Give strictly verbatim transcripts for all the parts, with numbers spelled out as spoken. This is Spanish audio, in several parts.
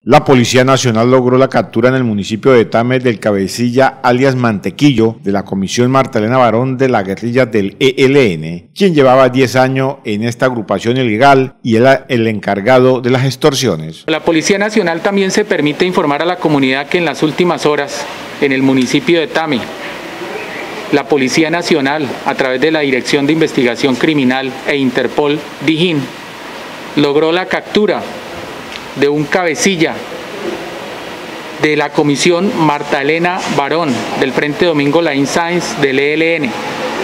La Policía Nacional logró la captura en el municipio de Tame del cabecilla alias Mantequillo de la Comisión Marta Elena Barón de la guerrilla del E L N, quien llevaba diez años en esta agrupación ilegal y era el encargado de las extorsiones. La Policía Nacional también se permite informar a la comunidad que en las últimas horas en el municipio de Tame, la Policía Nacional, a través de la Dirección de Investigación Criminal e Interpol Dijín, logró la captura de un cabecilla de la Comisión Marta Elena Barón del Frente Domingo Laín Sáenz del E L N.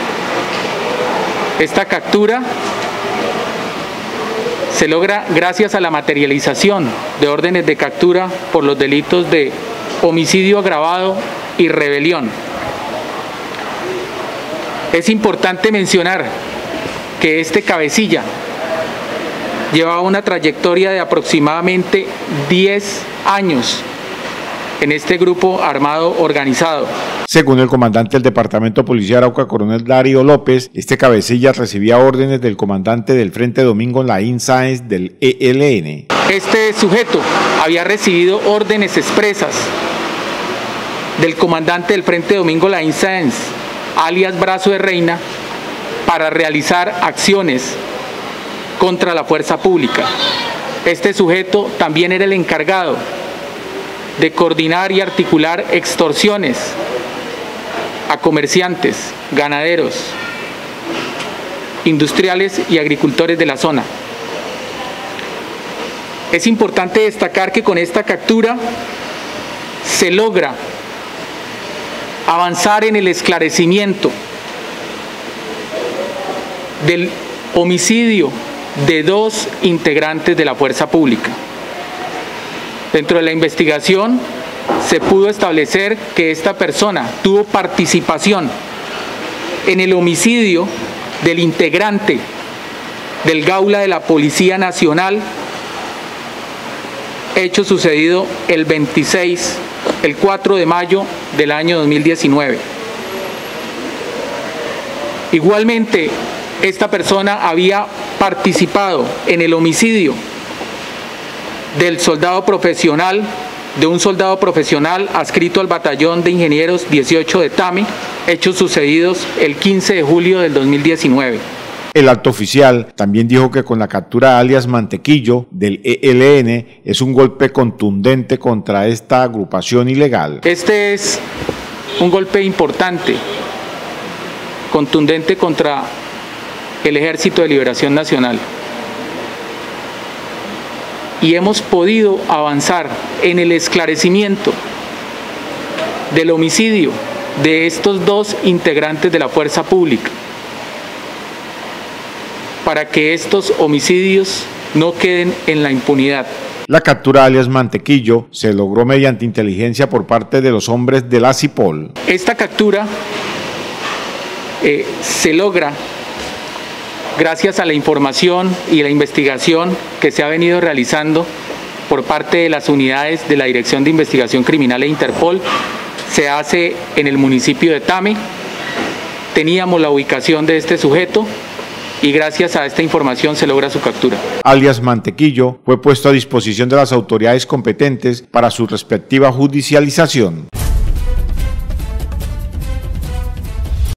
Esta captura se logra gracias a la materialización de órdenes de captura por los delitos de homicidio agravado y rebelión. Es importante mencionar que este cabecilla llevaba una trayectoria de aproximadamente diez años en este grupo armado organizado. Según el comandante del Departamento de Policía de Arauca, coronel Darío López, este cabecilla recibía órdenes del comandante del Frente Domingo Laín Sáenz del E L N. Este sujeto había recibido órdenes expresas del comandante del Frente Domingo Laín Sáenz, alias Brazo de Reina, para realizar acciones contra la fuerza pública. Este sujeto también era el encargado de coordinar y articular extorsiones a comerciantes, ganaderos, industriales y agricultores de la zona. Es importante destacar que con esta captura se logra avanzar en el esclarecimiento del homicidio de dos integrantes de la fuerza pública. Dentro de la investigación se pudo establecer que esta persona tuvo participación en el homicidio del integrante del Gaula de la Policía Nacional, hecho sucedido el veintiséis, el cuatro de mayo del año dos mil diecinueve. Igualmente, esta persona había participado en el homicidio del soldado profesional, de un soldado profesional adscrito al batallón de ingenieros dieciocho de Tame, hechos sucedidos el quince de julio del dos mil diecinueve. El alto oficial también dijo que con la captura alias Mantequillo del E L N es un golpe contundente contra esta agrupación ilegal. Este es un golpe importante, contundente contra el Ejército de Liberación Nacional. Y hemos podido avanzar en el esclarecimiento del homicidio de estos dos integrantes de la fuerza pública, para que estos homicidios no queden en la impunidad. La captura alias Mantequillo se logró mediante inteligencia por parte de los hombres de la CIPOL. Esta captura eh, se logra gracias a la información y la investigación que se ha venido realizando por parte de las unidades de la Dirección de Investigación Criminal e Interpol. Se hace en el municipio de Tame. Teníamos la ubicación de este sujeto y gracias a esta información se logra su captura. Alias Mantequillo fue puesto a disposición de las autoridades competentes para su respectiva judicialización.